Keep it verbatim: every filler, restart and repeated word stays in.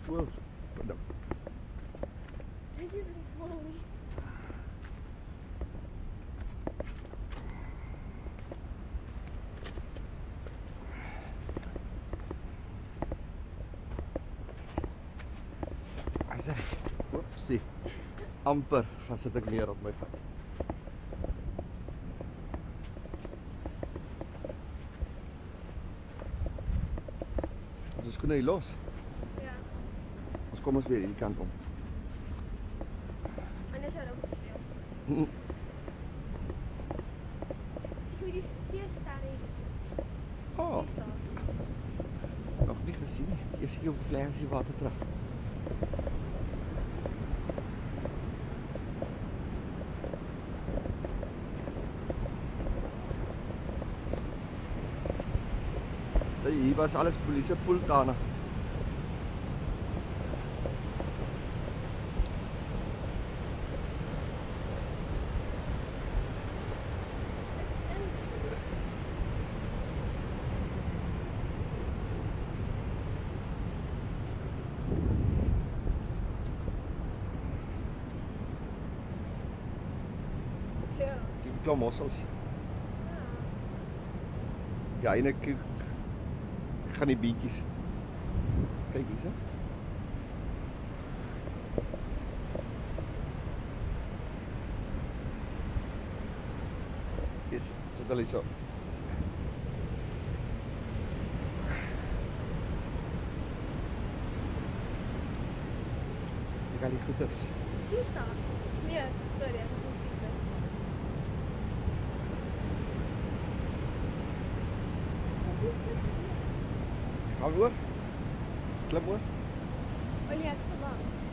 Wow, pedap. Dit is een folie. Hy sê, oepsie, amper gaan sit ek neer op my vat. Ons skoene hier los. Ja. Ons kom ons weer hierdie kant om. En is er ook gespeel. Hm. Ik moet die seesterre hier gesien. Oh, Seestaat. nog nie gesien nie. Eers hier op die vlek is die water terug. Hier was alles polisie poeltane. Ja. Die klomp mossels. Ja, en ek gaan die bietjies. Kyk hier so. Hier sit hulle so. Kyk al die goeders. Seestaat? Nee, sorry, dat is een seestaat. Gaan we hoor? Klim hoor. Oh nee, het is te lang.